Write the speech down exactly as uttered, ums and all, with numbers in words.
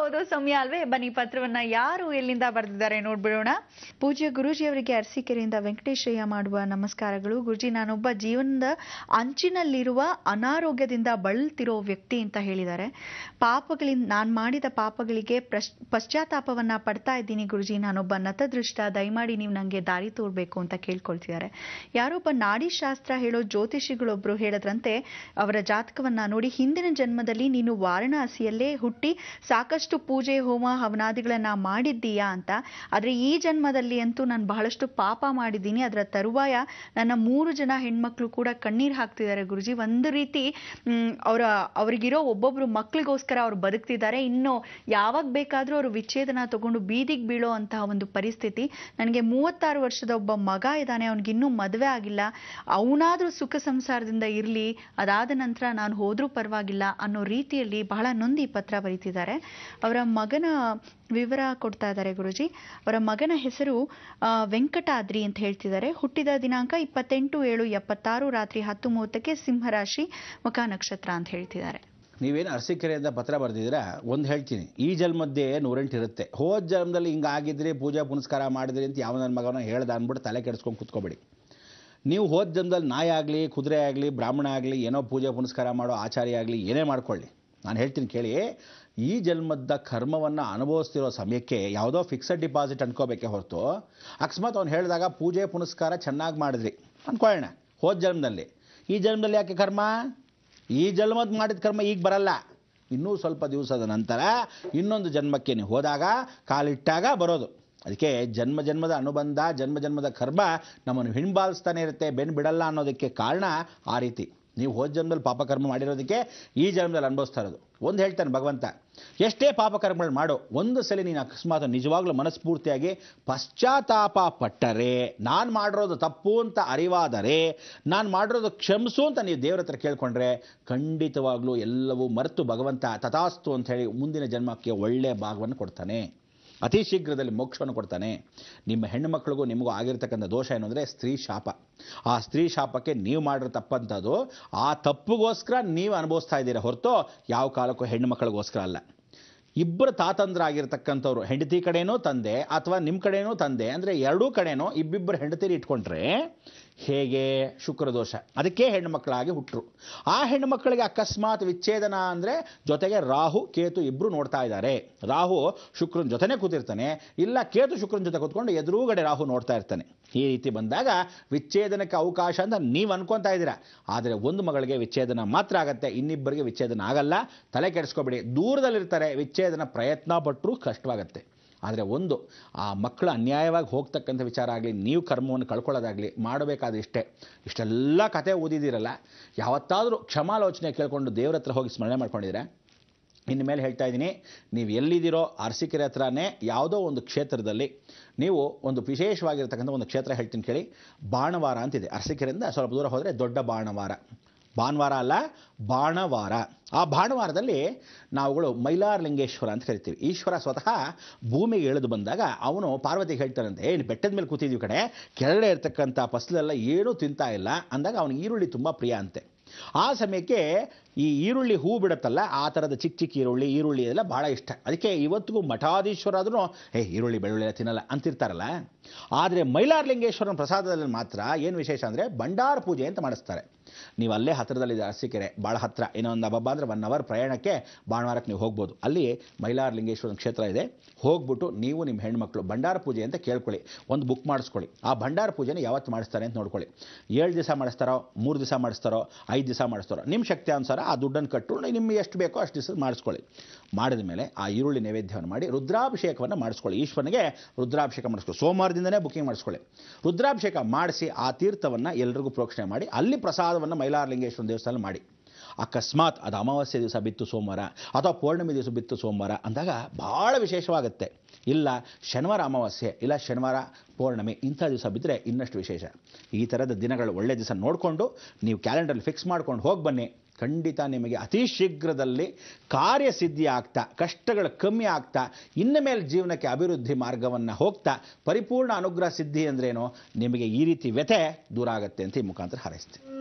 ಓದೋ ಸಮಯ ಅಲ್ವೇ? ಬನ್ನಿ ಪತ್ರವನ್ನ ಯಾರು ಎಲ್ಲಿಂದ ಬರೆದಿದ್ದಾರೆ ನೋಡ್ಬಿಡೋಣ. ಪೂಜ್ಯ ಗುರೂಜಿ ಅವರಿಗೆ ಅರಸೀಕೆರೆಯಿಂದ ವೆಂಕಟೇಶಯ್ಯ ಮಾಡುವ ನಮಸ್ಕಾರಗಳು. ಗುರುಜಿ, ನಾನೊಬ್ಬ ಜೀವನದ ಅಂಚಿನಲ್ಲಿರುವ ಅನಾರೋಗ್ಯದಿಂದ ಬಳಲ್ತಿರೋ ವ್ಯಕ್ತಿ ಅಂತ ಹೇಳಿದ್ದಾರೆ. ಪಾಪಗಳಿಂದ ನಾನ್ ಮಾಡಿದ ಪಾಪಗಳಿಗೆ ಪಶ್ಚಾತ್ತಾಪವನ್ನ ಪಡ್ತಾ ಇದ್ದೀನಿ ಗುರುಜಿ. ನಾನೊಬ್ಬ ನತದೃಷ್ಟ, ದಯಮಾಡಿ ನೀವು ನಂಗೆ ದಾರಿ ತೋರ್ಬೇಕು ಅಂತ ಕೇಳ್ಕೊಳ್ತಿದ್ದಾರೆ. ಯಾರೊಬ್ಬ ನಾಡಿ ಶಾಸ್ತ್ರ ಹೇಳೋ ಜ್ಯೋತಿಷಿಗಳೊಬ್ರು ಹೇಳದ್ರಂತೆ, ಅವರ ಜಾತಕವನ್ನ ನೋಡಿ, ಹಿಂದಿನ ಜನ್ಮದಲ್ಲಿ ನೀನು ವಾರಣಾಸಿಯಲ್ಲೇ ಹುಟ್ಟಿ ಸಾಕಷ್ಟು ಪೂಜೆ ಹೋಮ ಹವನಾದಿಗಳನ್ನ ಮಾಡಿದ್ದೀಯಾ ಅಂತ. ಆದ್ರೆ ಈ ಜನ್ಮದಲ್ಲಿ ಅಂತೂ ನಾನು ಬಹಳಷ್ಟು ಪಾಪ ಮಾಡಿದ್ದೀನಿ. ಅದರ ತರುವಾಯ ನನ್ನ ಮೂರು ಜನ ಹೆಣ್ಮಕ್ಳು ಕೂಡ ಕಣ್ಣೀರ್ ಹಾಕ್ತಿದ್ದಾರೆ ಗುರುಜಿ. ಒಂದು ರೀತಿ ಹ್ಮ್ ಅವರ ಅವ್ರಿಗಿರೋ ಒಬ್ಬೊಬ್ರು ಮಕ್ಳಿಗೋಸ್ಕರ ಅವ್ರು ಬದುಕ್ತಿದ್ದಾರೆ. ಇನ್ನು ಯಾವಾಗ ಬೇಕಾದ್ರೂ ಅವರು ವಿಚ್ಛೇದನ ತಗೊಂಡು ಬೀದಿಗೆ ಬೀಳೋ ಅಂತಹ ಒಂದು ಪರಿಸ್ಥಿತಿ. ನನಗೆ ಮೂವತ್ತಾರು ವರ್ಷದ ಒಬ್ಬ ಮಗ ಇದ್ದಾನೆ, ಅವನಿಗಿನ್ನೂ ಮದುವೆ ಆಗಿಲ್ಲ. ಅವನಾದ್ರೂ ಸುಖ ಸಂಸಾರದಿಂದ ಇರ್ಲಿ, ಅದಾದ ನಂತರ ನಾನು ಹೋದ್ರೂ ಪರವಾಗಿಲ್ಲ ಅನ್ನೋ ರೀತಿಯಲ್ಲಿ ಬಹಳ ನೊಂದಿ ಪತ್ರ ಬರೀತಿದ್ದಾರೆ. ಅವರ ಮಗನ ವಿವರ ಕೊಡ್ತಾ ಇದ್ದಾರೆ ಗುರುಜಿ. ಅವರ ಮಗನ ಹೆಸರು ವೆಂಕಟಾದ್ರಿ ಅಂತ ಹೇಳ್ತಿದ್ದಾರೆ. ಹುಟ್ಟಿದ ದಿನಾಂಕ ಇಪ್ಪತ್ತೆಂಟು ಏಳು ಎಪ್ಪತ್ತಾರು ರಾತ್ರಿ ಹತ್ತು ಮೂವತ್ತಕ್ಕೆ ಸಿಂಹರಾಶಿ ಮುಖ ನಕ್ಷತ್ರ ಅಂತ ಹೇಳ್ತಿದ್ದಾರೆ. ನೀವೇನು ಅರಸೀಕೆರೆಯಿಂದ ಪತ್ರ ಬರೆದಿದ್ದೀರಾ, ಒಂದು ಹೇಳ್ತೀನಿ, ಈ ಜನ್ಮದ್ದೇ ನೂರೆಂಟು ಇರುತ್ತೆ. ಹೋದ ಜನ್ಮದಲ್ಲಿ ಹಿಂಗಾಗಿದ್ರಿ, ಪೂಜೆ ಪುನಸ್ಕಾರ ಮಾಡಿದ್ರಿ ಅಂತ ಯಾವ ನನ್ನ ಮಗನ ಹೇಳ್ದ ಅಂದ್ಬಿಟ್ಟು ತಲೆ ಕೆಡಿಸ್ಕೊಂಡು ಕೂತ್ಕೋಬೇಡಿ. ನೀವು ಹೋದ ಜನ್ಮದಲ್ಲಿ ನಾಯಿ ಆಗಲಿ, ಕುದುರೆ ಆಗಲಿ, ಬ್ರಾಹ್ಮಣ ಆಗಲಿ, ಏನೋ ಪೂಜೆ ಪುನಸ್ಕಾರ ಮಾಡೋ ಆಚಾರ್ಯ ಆಗಲಿ, ಏನೇ ಮಾಡ್ಕೊಳ್ಳಿ, ನಾನು ಹೇಳ್ತೀನಿ ಕೇಳಿ. ಈ ಜನ್ಮದ ಕರ್ಮವನ್ನು ಅನುಭವಿಸ್ತಿರೋ ಸಮಯಕ್ಕೆ ಯಾವುದೋ ಫಿಕ್ಸಡ್ ಡಿಪಾಸಿಟ್ ಅನ್ಕೋಬೇಕೆ ಹೊರತು, ಅಕಸ್ಮಾತ್ ಅವ್ನು ಹೇಳಿದಾಗ ಪೂಜೆ ಪುನಸ್ಕಾರ ಚೆನ್ನಾಗಿ ಮಾಡಿದ್ರಿ ಅಂದ್ಕೊಳ್ಳೋಣ ಹೋದ ಜನ್ಮದಲ್ಲಿ, ಈ ಜನ್ಮದಲ್ಲಿ ಯಾಕೆ ಕರ್ಮ? ಈ ಜನ್ಮದ ಮಾಡಿದ ಕರ್ಮ ಈಗ ಬರಲ್ಲ. ಇನ್ನೂ ಸ್ವಲ್ಪ ದಿವಸದ ನಂತರ ಇನ್ನೊಂದು ಜನ್ಮಕ್ಕೆ ನೀವು ಹೋದಾಗ, ಕಾಲಿಟ್ಟಾಗ ಬರೋದು. ಅದಕ್ಕೆ ಜನ್ಮ ಜನ್ಮದ ಅನುಬಂಧ, ಜನ್ಮ ಜನ್ಮದ ಕರ್ಮ ನಮ್ಮನ್ನು ಹಿಂಬಾಲಿಸ್ತಾನೆ ಇರುತ್ತೆ, ಬೆನ್ನು ಬಿಡಲ್ಲ ಅನ್ನೋದಕ್ಕೆ ಕಾರಣ ಆ ರೀತಿ. ನೀವು ಹೋದ ಜನ್ಮದಲ್ಲಿ ಪಾಪಕರ್ಮ ಮಾಡಿರೋದಕ್ಕೆ ಈ ಜನ್ಮದಲ್ಲಿ ಅನುಭವಿಸ್ತಾ ಇರೋದು. ಒಂದು ಹೇಳ್ತಾನೆ ಭಗವಂತ, ಎಷ್ಟೇ ಪಾಪಕರ್ಮಗಳು ಮಾಡೋ, ಒಂದು ಸಲ ನೀನು ಅಕಸ್ಮಾತ್ ನಿಜವಾಗ್ಲೂ ಮನಸ್ಫೂರ್ತಿಯಾಗಿ ಪಶ್ಚಾತ್ತಾಪ ಪಟ್ಟರೆ, ನಾನು ಮಾಡಿರೋದು ತಪ್ಪು ಅಂತ ಅರಿವಾದರೆ, ನಾನು ಮಾಡಿರೋದು ಕ್ಷಮಿಸು ಅಂತ ನೀವು ದೇವರ ಹತ್ರ ಕೇಳ್ಕೊಂಡ್ರೆ, ಖಂಡಿತವಾಗ್ಲೂ ಎಲ್ಲವೂ ಮರೆತು ಭಗವಂತ ತಥಾಸ್ತು ಅಂತ ಹೇಳಿ ಮುಂದಿನ ಜನ್ಮಕ್ಕೆ ಒಳ್ಳೆಯ ಭಾಗವನ್ನು ಕೊಡ್ತಾನೆ, ಅತಿ ಶೀಘ್ರದಲ್ಲಿ ಮೋಕ್ಷವನ್ನು ಕೊಡ್ತಾನೆ. ನಿಮ್ಮ ಹೆಣ್ಣು ಮಕ್ಕಳಿಗೂ ನಿಮಗೂ ಆಗಿರ್ತಕ್ಕಂಥ ದೋಷ ಏನು ಅಂದರೆ ಸ್ತ್ರೀ ಶಾಪ. ಆ ಸ್ತ್ರೀ ಶಾಪಕ್ಕೆ ನೀವು ಮಾಡಿರೋ ತಪ್ಪಂಥದ್ದು, ಆ ತಪ್ಪಿಗೋಸ್ಕರ ನೀವು ಅನುಭವಿಸ್ತಾ ಇದ್ದೀರಾ ಹೊರತು ಯಾವ ಕಾಲಕ್ಕೂ ಹೆಣ್ಣು ಮಕ್ಕಳಿಗೋಸ್ಕರ ಅಲ್ಲ. ಇಬ್ಬರು ತಾತಂದ್ರ ಆಗಿರ್ತಕ್ಕಂಥವ್ರು, ಹೆಂಡತಿ ಕಡೆನೂ ತಂದೆ ಅಥವಾ ನಿಮ್ಮ ಕಡೆನೂ ತಂದೆ ಅಂದರೆ ಎರಡೂ ಕಡೆನೂ ಇಬ್ಬಿಬ್ಬರು ಹೆಂಡತಿರಿ ಇಟ್ಕೊಂಡ್ರೆ ಹೇಗೆ ಶುಕ್ರದೋಷ. ಅದಕ್ಕೆ ಹೆಣ್ಣು ಮಕ್ಕಳಾಗಿ ಹುಟ್ಟರು. ಆ ಹೆಣ್ಣು ಮಕ್ಕಳಿಗೆ ಅಕಸ್ಮಾತ್ ವಿಚ್ಛೇದನ ಅಂದರೆ ಜೊತೆಗೆ ರಾಹು ಕೇತು ಇಬ್ಬರು ನೋಡ್ತಾ ಇದ್ದಾರೆ. ರಾಹು ಶುಕ್ರನ ಜೊತೆನೇ ಕೂತಿರ್ತಾನೆ, ಇಲ್ಲ ಕೇತು ಶುಕ್ರನ ಜೊತೆ ಕೂತ್ಕೊಂಡು ಎದುರುಗಡೆ ರಾಹು ನೋಡ್ತಾ ಇರ್ತಾನೆ. ಈ ರೀತಿ ಬಂದಾಗ ವಿಚ್ಛೇದನಕ್ಕೆ ಅವಕಾಶ ಅಂತ ನೀವು ಅನ್ಕೊತಾ ಇದ್ದೀರಾ. ಆದರೆ ಒಂದು ಮಗಳಿಗೆ ವಿಚ್ಛೇದನ ಮಾತ್ರ ಆಗತ್ತೆ, ಇನ್ನಿಬ್ಬರಿಗೆ ವಿಚ್ಛೇದನ ಆಗಲ್ಲ. ತಲೆ ಕೆಡಿಸ್ಕೊಬೇಡಿ. ದೂರದಲ್ಲಿರ್ತಾರೆ, ವಿಚ್ಛೇದನ ಪ್ರಯತ್ನ ಪಟ್ಟರೂ ಕಷ್ಟವಾಗತ್ತೆ. ಆದರೆ ಒಂದು, ಆ ಮಕ್ಕಳು ಅನ್ಯಾಯವಾಗಿ ಹೋಗ್ತಕ್ಕಂಥ ವಿಚಾರ ಆಗಲಿ, ನೀವು ಕರ್ಮವನ್ನು ಕಳ್ಕೊಳ್ಳೋದಾಗಲಿ ಮಾಡಬೇಕಾದ ಇಷ್ಟೇ. ಇಷ್ಟೆಲ್ಲ ಕತೆ ಓದಿದ್ದೀರಲ್ಲ, ಯಾವತ್ತಾದರೂ ಕ್ಷಮಾಲೋಚನೆ ಕೇಳಿಕೊಂಡು ದೇವ್ರ ಹತ್ರ ಹೋಗಿ ಸ್ಮರಣೆ ಮಾಡ್ಕೊಂಡಿದ್ದೀರಾ? ಇನ್ನು ಮೇಲೆ ಹೇಳ್ತಾ ಇದ್ದೀನಿ, ನೀವು ಎಲ್ಲಿದ್ದೀರೋ ಅರಸೀಕೆರೆ ಹತ್ರನೇ ಯಾವುದೋ ಒಂದು ಕ್ಷೇತ್ರದಲ್ಲಿ ನೀವು ಒಂದು ವಿಶೇಷವಾಗಿರ್ತಕ್ಕಂಥ ಒಂದು ಕ್ಷೇತ್ರ ಹೇಳ್ತೀನಿ ಕೇಳಿ. ಬಾಣವಾರ ಅಂತಿದೆ. ಅರಸೀಕೆರೆಯಿಂದ ಸ್ವಲ್ಪ ದೂರ ಹೋದರೆ ದೊಡ್ಡ ಬಾಣವಾರ. ಭಾನುವಾರ ಅಲ್ಲ, ಬಾಣವಾರ. ಆ ಭಾನುವಾರದಲ್ಲಿ ನಾವುಗಳು ಮೈಲಾರಲಿಂಗೇಶ್ವರ ಅಂತ ಕರಿತೀವಿ. ಈಶ್ವರ ಸ್ವತಃ ಭೂಮಿಗೆ ಇಳಿದು ಬಂದಾಗ ಅವನು ಪಾರ್ವತಿಗೆ ಹೇಳ್ತಾನಂತೆ, ಏನು ಬೆಟ್ಟದ ಮೇಲೆ ಕೂತಿದ್ದೀವಿ ಕಡೆ, ಕೆಳಗಡೆ ಇರ್ತಕ್ಕಂಥ ಫಸಲೆಲ್ಲ ಏನೂ ತಿಂತಾ ಇಲ್ಲ ಅಂದಾಗ ಅವನಿಗೆ ಈರುಳ್ಳಿ ತುಂಬ ಪ್ರಿಯ ಅಂತೆ. ಆ ಸಮಯಕ್ಕೆ ಈ ಈರುಳ್ಳಿ ಹೂ ಬಿಡುತ್ತಲ್ಲ, ಆ ಥರದ ಚಿಕ್ಕ ಚಿಕ್ಕ ಈರುಳ್ಳಿ ಈರುಳ್ಳಿ ಎಲ್ಲ ಭಾಳ ಇಷ್ಟ. ಅದಕ್ಕೆ ಇವತ್ತಿಗೂ ಮಠಾಧೀಶ್ವರ ಆದ್ರೂ ಏ ಈರುಳ್ಳಿ ಬೆಳ್ಳುಳ್ಳಿ ಎಲ್ಲ ತಿನ್ನಲ್ಲ ಅಂತಿರ್ತಾರಲ್ಲ. ಆದರೆ ಮೈಲಾರಲಿಂಗೇಶ್ವರನ ಪ್ರಸಾದದಲ್ಲಿ ಮಾತ್ರ ಏನು ವಿಶೇಷ ಅಂದರೆ ಭಂಡಾರ ಪೂಜೆ ಅಂತ ಮಾಡಿಸ್ತಾರೆ. ನೀವು ಅಲ್ಲೇ ಹತ್ತಿರದಲ್ಲಿದೆ ಅರಸೀಕೆರೆ, ಭಾಳ ಹತ್ತಿರ, ಇನ್ನೊಂದು ಹಬ್ಬ ಅಂದರೆ ಒನ್ ಅವರ್ ಪ್ರಯಾಣಕ್ಕೆ ಭಾನುವಾರಕ್ಕೆ ನೀವು ಹೋಗ್ಬೋದು. ಅಲ್ಲಿ ಮೈಲಾರಲಿಂಗೇಶ್ವರನ ಕ್ಷೇತ್ರ ಇದೆ. ಹೋಗ್ಬಿಟ್ಟು ನೀವು ನಿಮ್ಮ ಹೆಣ್ಮಕ್ಳು ಭಂಡಾರ ಪೂಜೆ ಅಂತ ಕೇಳ್ಕೊಳ್ಳಿ, ಒಂದು ಬುಕ್ ಮಾಡಿಸ್ಕೊಳ್ಳಿ. ಆ ಭಂಡಾರ ಪೂಜೆನ ಯಾವತ್ತು ಮಾಡಿಸ್ತಾರೆ ಅಂತ ನೋಡ್ಕೊಳ್ಳಿ. ಏಳು ದಿವಸ ಮಾಡಿಸ್ತಾರೋ, ಮೂರು ದಿವಸ ಮಾಡಿಸ್ತಾರೋ, ಐದು ದಿವಸ ಮಾಡಿಸ್ತಾರೋ, ನಿಮ್ಮ ಶಕ್ತಿ ಅನುಸಾರ ಆ ದುಡ್ಡನ್ನು ಕಟ್ಟು ನಿಮಗೆ ಎಷ್ಟು ಬೇಕೋ ಅಷ್ಟು ದಿವಸ ಮಾಡಿಸ್ಕೊಳ್ಳಿ. ಮಾಡಿದ ಮೇಲೆ ಆ ಈರುಳ್ಳಿ ನೈವೇದ್ಯವನ್ನು ಮಾಡಿ ರುದ್ರಾಭಿಷೇಕವನ್ನು ಮಾಡಿಸ್ಕೊಳ್ಳಿ. ಈಶ್ವರನಿಗೆ ರುದ್ರಾಭಿಷೇಕ ಮಾಡಿಸ್ಕೊಳ್ಳಿ. ಸೋಮವಾರದಿಂದನೇ ಬುಕಿಂಗ್ ಮಾಡಿಸ್ಕೊಳ್ಳಿ. ರುದ್ರಾಭಿಷೇಕ ಮಾಡಿಸಿ ಆ ತೀರ್ಥವನ್ನು ಎಲ್ರಿಗೂ ಪ್ರೋಕ್ಷಣೆ ಮಾಡಿ ಅಲ್ಲಿ ಪ್ರಸಾದವನ್ನು ಮೈಲಾರಲಿಂಗೇಶ್ವರ ದೇವಸ್ಥಾನ ಮಾಡಿ. ಅಕಸ್ಮಾತ್ ಅದು ಅಮಾವಾಸ್ಯೆ ದಿವಸ ಬಿತ್ತು ಸೋಮವಾರ ಅಥವಾ ಪೌರ್ಣಮಿ ದಿವಸ ಬಿತ್ತು ಸೋಮವಾರ ಅಂದಾಗ ಭಾಳ ವಿಶೇಷವಾಗುತ್ತೆ. ಇಲ್ಲ ಶನಿವಾರ ಅಮಾವಾಸ್ಯೆ, ಇಲ್ಲ ಶನಿವಾರ ಪೌರ್ಣಮಿ, ಇಂಥ ದಿವಸ ಬಿದ್ದರೆ ಇನ್ನಷ್ಟು ವಿಶೇಷ. ಈ ಥರದ ದಿನಗಳು ಒಳ್ಳೆ ದಿವಸ ನೋಡಿಕೊಂಡು ನೀವು ಕ್ಯಾಲೆಂಡರಲ್ಲಿ ಫಿಕ್ಸ್ ಮಾಡ್ಕೊಂಡು ಹೋಗಿ ಬನ್ನಿ. ಖಂಡಿತ ನಿಮಗೆ ಅತಿ ಶೀಘ್ರದಲ್ಲಿ ಕಾರ್ಯಸಿದ್ಧಿ ಆಗ್ತಾ, ಕಷ್ಟಗಳು ಕಮ್ಮಿ ಆಗ್ತಾ, ಇನ್ನು ಮೇಲೆ ಜೀವನಕ್ಕೆ ಅಭಿವೃದ್ಧಿ ಮಾರ್ಗವನ್ನು ಹೋಗ್ತಾ, ಪರಿಪೂರ್ಣ ಅನುಗ್ರಹ ಸಿದ್ಧಿ ಅಂದ್ರೇನು, ನಿಮಗೆ ಈ ರೀತಿ ವ್ಯಥೆ ದೂರ ಆಗುತ್ತೆ ಅಂತ ಈ ಮುಖಾಂತರ ಹಾರೈಸ್ತೀನಿ.